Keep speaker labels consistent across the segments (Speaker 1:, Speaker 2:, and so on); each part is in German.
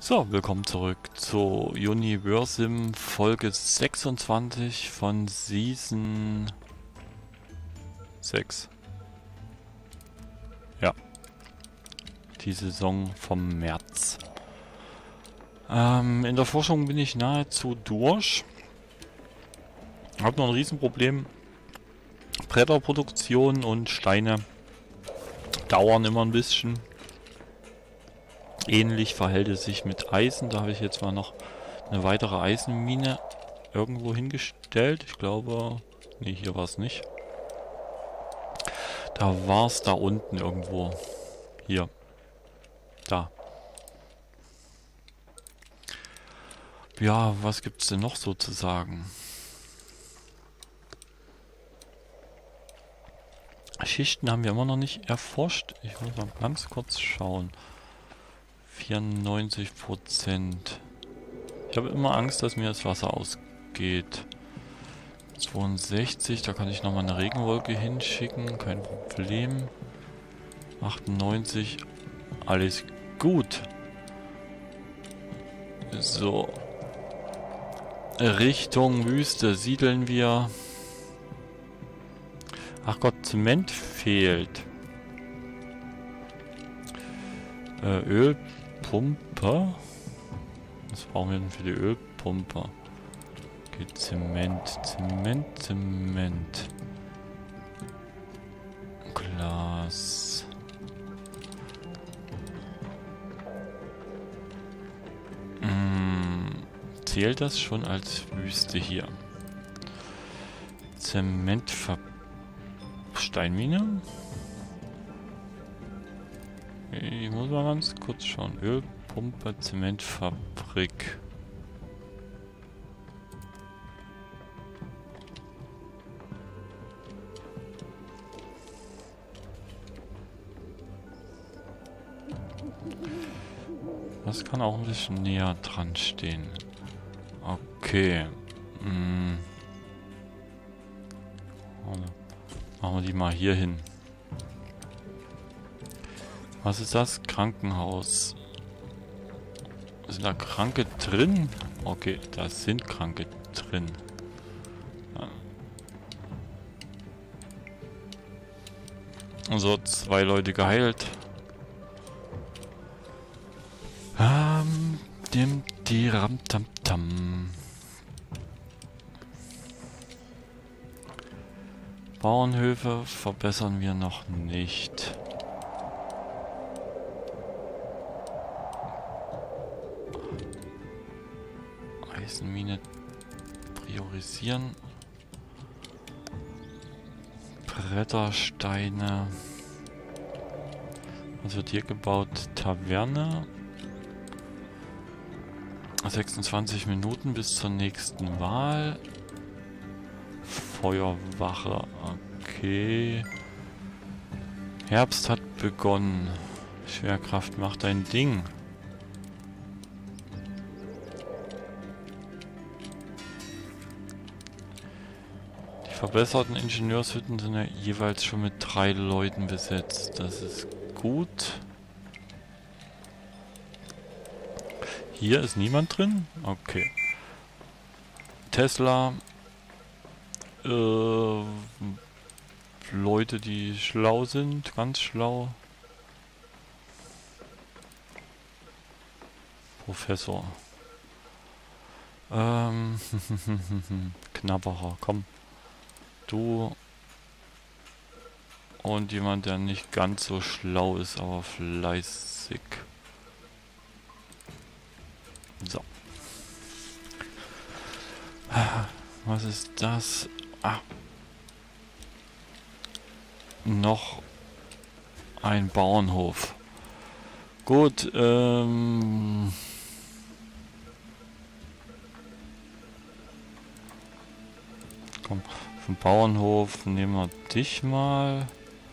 Speaker 1: So, willkommen zurück zu Universim Folge 26 von Season 6. Ja, die Saison vom März. In der Forschung bin ich nahezu durch. Hab noch ein Riesenproblem. Bretterproduktion und Steine dauern immer ein bisschen. Ähnlich verhält es sich mit Eisen. Da habe ich jetzt mal noch eine weitere Eisenmine irgendwo hingestellt. Ich glaube, nee, hier war es nicht. Da war es da unten irgendwo. Hier. Da. Ja, was gibt es denn noch so zu sagen? Schichten haben wir immer noch nicht erforscht. Ich muss mal ganz kurz schauen. 94%. Ich habe immer Angst, dass mir das Wasser ausgeht. 62, da kann ich nochmal eine Regenwolke hinschicken. Kein Problem. 98, alles gut. So. Richtung Wüste siedeln wir. Ach Gott, Zement fehlt. Ölpumpe. Was brauchen wir denn für die Ölpumpe? Okay, Zement. Glas. Zählt das schon als Wüste hier? Steinmine? Ich muss mal ganz kurz schauen. Ölpumpe, Zementfabrik. Das kann auch ein bisschen näher dran stehen. Okay. Machen wir die mal hier hin. Was ist das? Krankenhaus. Sind da Kranke drin? Okay, da sind Kranke drin. Also 2 Leute geheilt. Ram-tam-tam. Bauernhöfe verbessern wir noch nicht. Eisenmine priorisieren. Brettersteine. Was wird hier gebaut? Taverne. 26 Minuten bis zur nächsten Wahl. Feuerwache. Okay. Herbst hat begonnen. Schwerkraft macht ein Ding. Die verbesserten Ingenieurshütten sind ja jeweils schon mit 3 Leuten besetzt. Das ist gut. Hier ist niemand drin? Okay. Tesla. Leute, die schlau sind. Ganz schlau. Professor. Knabberer, komm. Du. Und jemand, der nicht ganz so schlau ist, aber fleißig. So. Was ist das? Ah. Noch ein Bauernhof. Gut, komm, vom Bauernhof nehmen wir dich mal.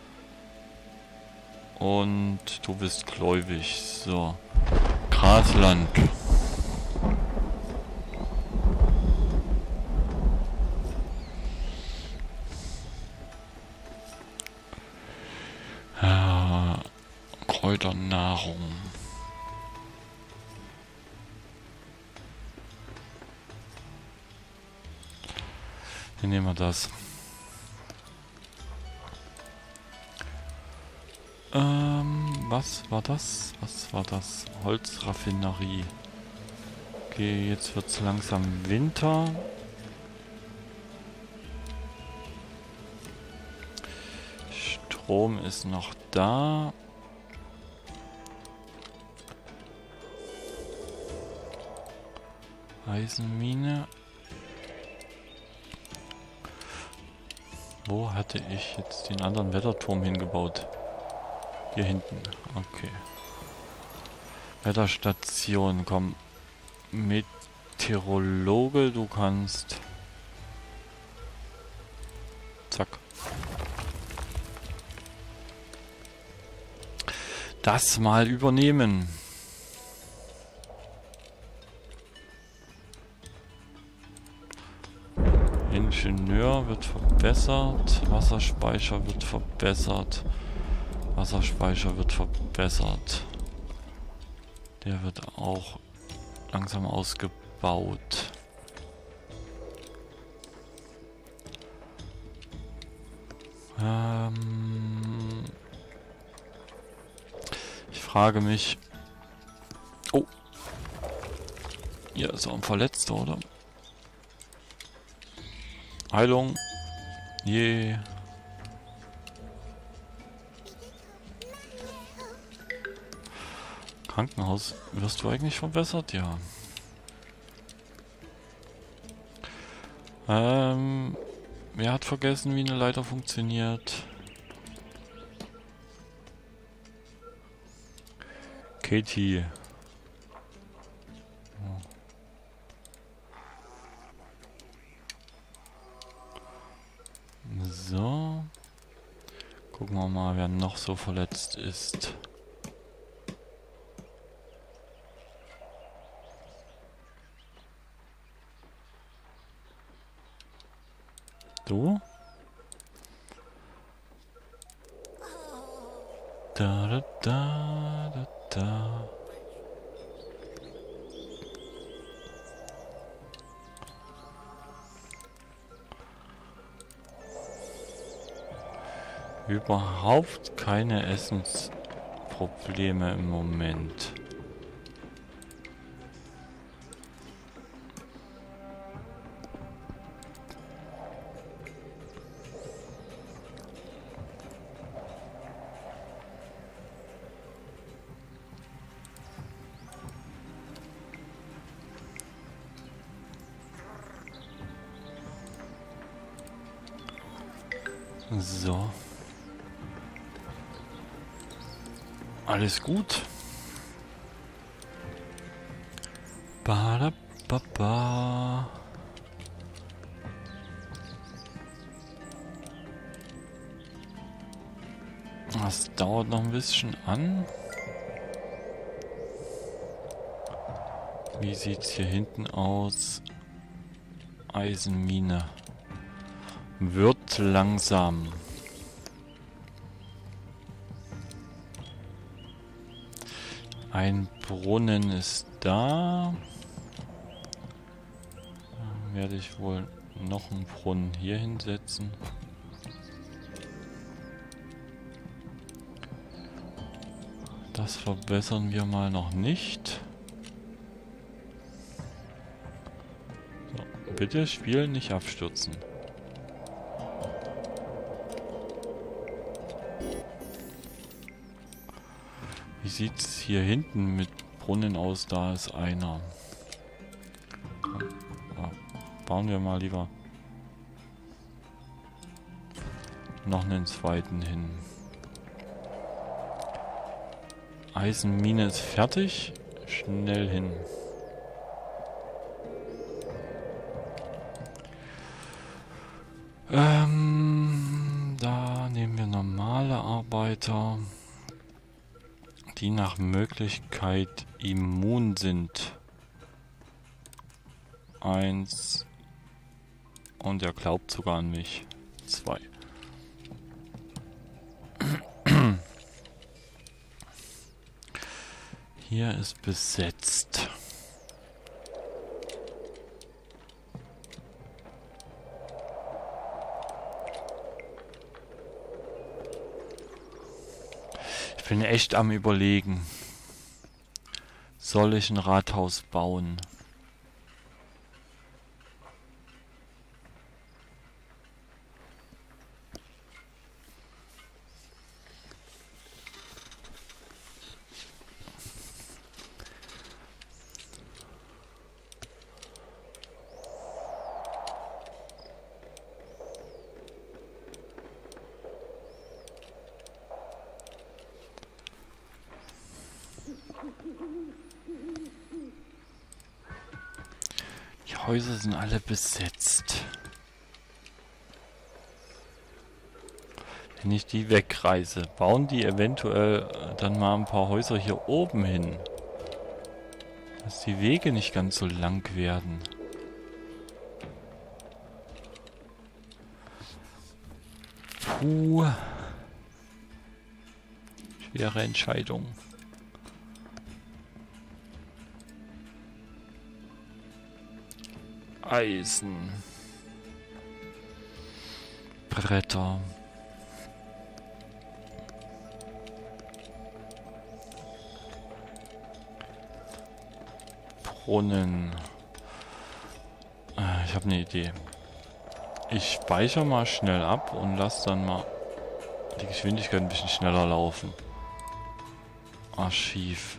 Speaker 1: Und du bist gläubig. So. Grasland. Kräuternahrung. Hier nehmen wir das. Was war das? Was war das? Holzraffinerie. Okay, jetzt wird es langsam Winter. Strom ist noch da. Eisenmine. Wo hatte ich jetzt den anderen Wetterturm hingebaut? Hier hinten. Okay. Wetterstation, komm. Meteorologe, du kannst. Zack. Das mal übernehmen. Ingenieur wird verbessert. Wasserspeicher wird verbessert. Wasserspeicher wird verbessert. Der wird auch langsam ausgebaut. Ich frage mich... Oh. Hier ist auch ein Verletzter, oder? Heilung. Je. Krankenhaus. Wirst du eigentlich verbessert? Ja. Wer hat vergessen, wie eine Leiter funktioniert? Katie. So. Gucken wir mal, wer noch so verletzt ist. Du? Da da da da da. Überhaupt keine Essensprobleme im Moment. So. Alles gut. Ba-da-ba-ba. Das dauert noch ein bisschen an. Wie sieht's hier hinten aus? Eisenmine. Wird langsam. Ein Brunnen ist da. Dann werde ich wohl noch einen Brunnen hier hinsetzen. Das verbessern wir mal noch nicht. So, bitte Spiel nicht abstürzen. Wie sieht es hier hinten mit Brunnen aus? Da ist einer. Ja, bauen wir mal lieber noch einen zweiten hin. Eisenmine ist fertig. Schnell hin. Da nehmen wir normale Arbeiter, die nach Möglichkeit immun sind. 1. Und er glaubt sogar an mich. 2. Hier ist besetzt. Ich bin echt am Überlegen. Soll ich ein Rathaus bauen? Die Häuser sind alle besetzt. Wenn ich die wegreiße, bauen die eventuell dann mal ein paar Häuser hier oben hin. Dass die Wege nicht ganz so lang werden. Puh. Schwere Entscheidung. Eisen. Bretter. Brunnen. Ich habe eine Idee. Ich speichere mal schnell ab und lasse dann mal die Geschwindigkeit ein bisschen schneller laufen. Archiv.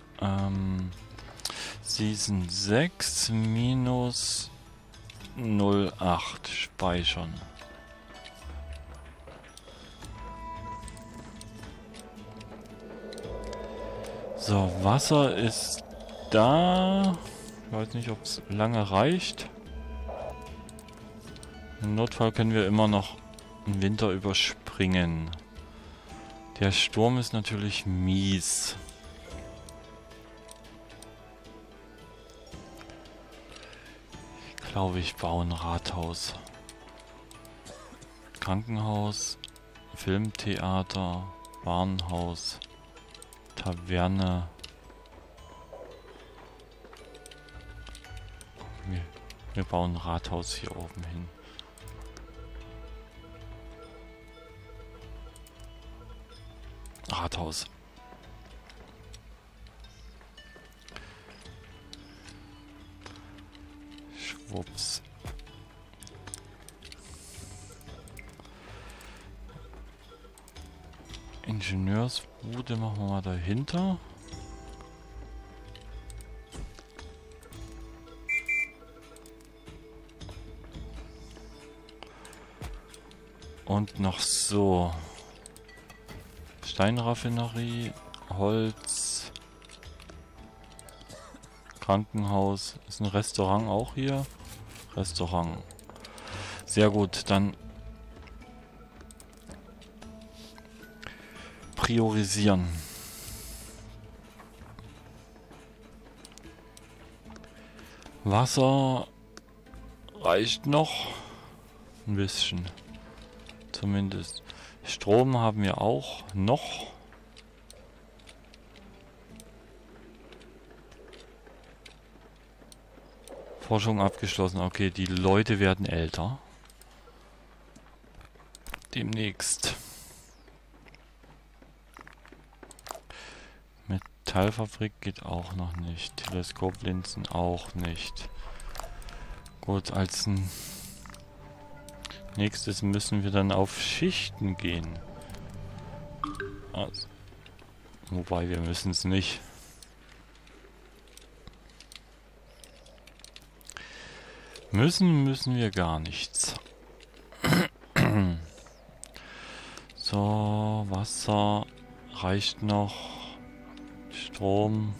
Speaker 1: Season 6 minus 08 speichern. So, Wasser ist da. Ich weiß nicht, ob es lange reicht. Im Notfall können wir immer noch einen Winter überspringen. Der Sturm ist natürlich mies. Ich glaube, ich baue ein Rathaus. Krankenhaus, Filmtheater, Warenhaus, Taverne. Wir bauen ein Rathaus hier oben hin. Rathaus. Schwupps. Ingenieursbude machen wir mal dahinter. Und noch so. Steinraffinerie, Holz, Krankenhaus. Ist ein Restaurant auch hier? Restaurant. Sehr gut, dann priorisieren. Wasser reicht noch ein bisschen. Zumindest. Strom haben wir auch noch. Forschung abgeschlossen. Okay, die Leute werden älter. Demnächst. Metallfabrik geht auch noch nicht. Teleskoplinsen auch nicht. Gut, als nächstes müssen wir dann auf Schichten gehen. Also, wobei, wir müssen es nicht. Müssen wir gar nichts. So, Wasser reicht noch. Strom.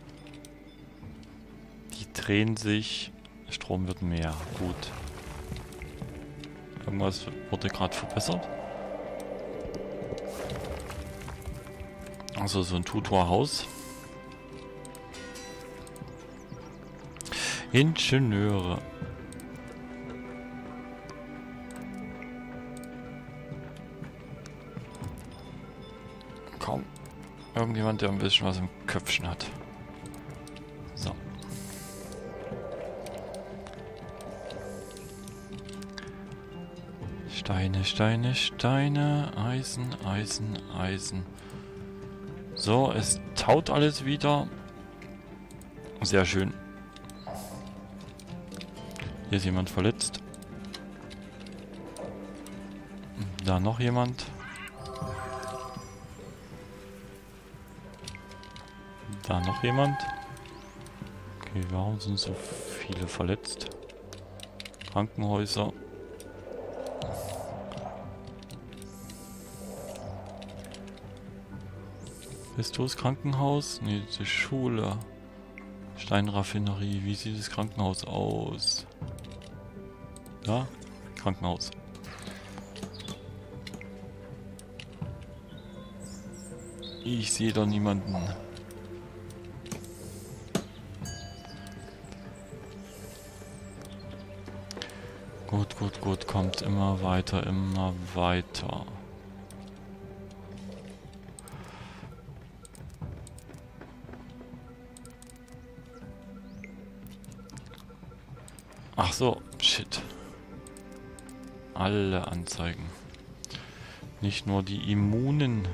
Speaker 1: Die drehen sich. Strom wird mehr. Gut. Irgendwas wurde gerade verbessert. Also so ein Tutorhaus. Ingenieure. Kaum. Irgendjemand, der ein bisschen was im Köpfchen hat. So. Steine, Steine, Steine, Eisen, Eisen, Eisen. So, es taut alles wieder. Sehr schön. Hier ist jemand verletzt. Da noch jemand. Da noch jemand. Okay, warum sind so viele verletzt? Krankenhäuser. Bist du das Krankenhaus? Nee, das ist Schule. Steinraffinerie. Wie sieht das Krankenhaus aus? Ja, Krankenhaus. Ich sehe da niemanden. Gut, gut, gut. Kommt immer weiter, immer weiter. Ach so, shit. Alle Anzeigen. Nicht nur die Immunen.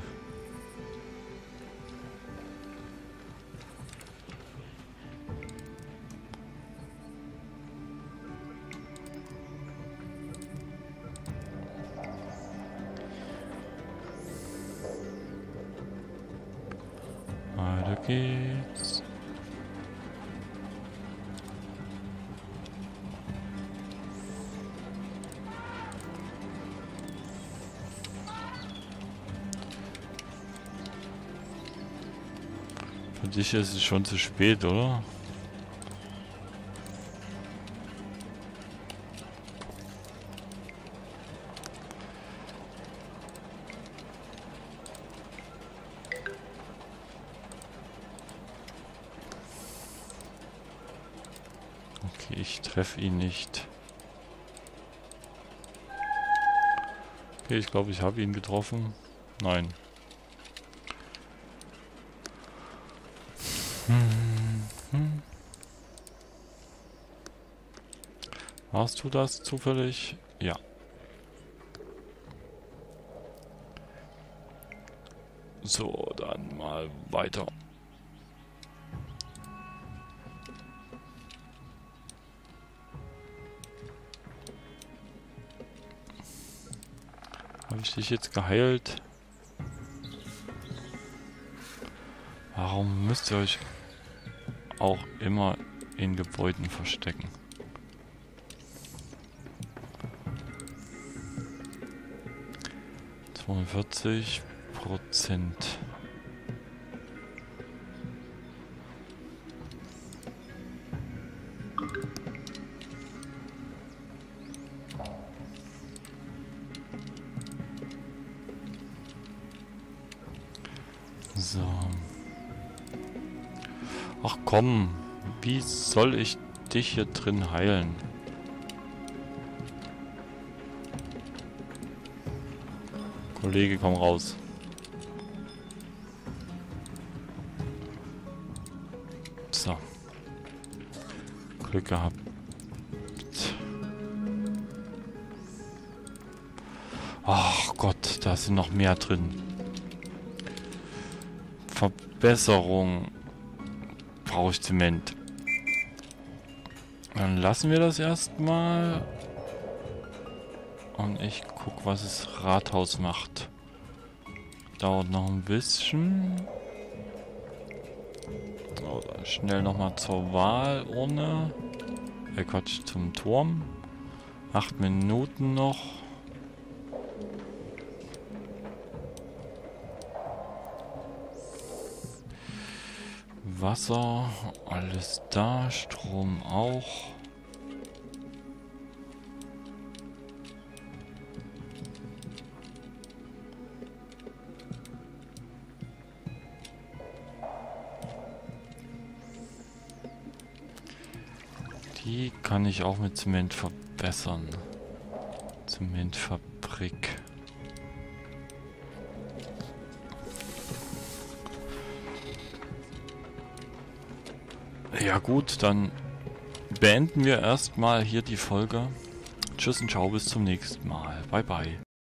Speaker 1: Weiter geht's. Für dich ist es schon zu spät, oder? Okay, ich treffe ihn nicht. Okay, ich glaube, ich habe ihn getroffen. Nein. Warst du das zufällig? Ja. So, dann mal weiter. Habe ich dich jetzt geheilt? Warum müsst ihr euch auch immer in Gebäuden verstecken? %. So. Ach komm, wie soll ich dich hier drin heilen? Kollege, komm raus. So. Glück gehabt. Ach Gott, da sind noch mehr drin. Verbesserung. Brauche ich Zement. Dann lassen wir das erstmal. Und ich guck, was das Rathaus macht. Dauert noch ein bisschen. So, dann schnell nochmal zur Wahlurne. Quatsch, zum Turm. 8 Minuten noch. Wasser, alles da, Strom auch. Die kann ich auch mit Zement verbessern. Zementfabrik. Ja gut, dann beenden wir erstmal hier die Folge. Tschüss und ciao, bis zum nächsten Mal. Bye bye.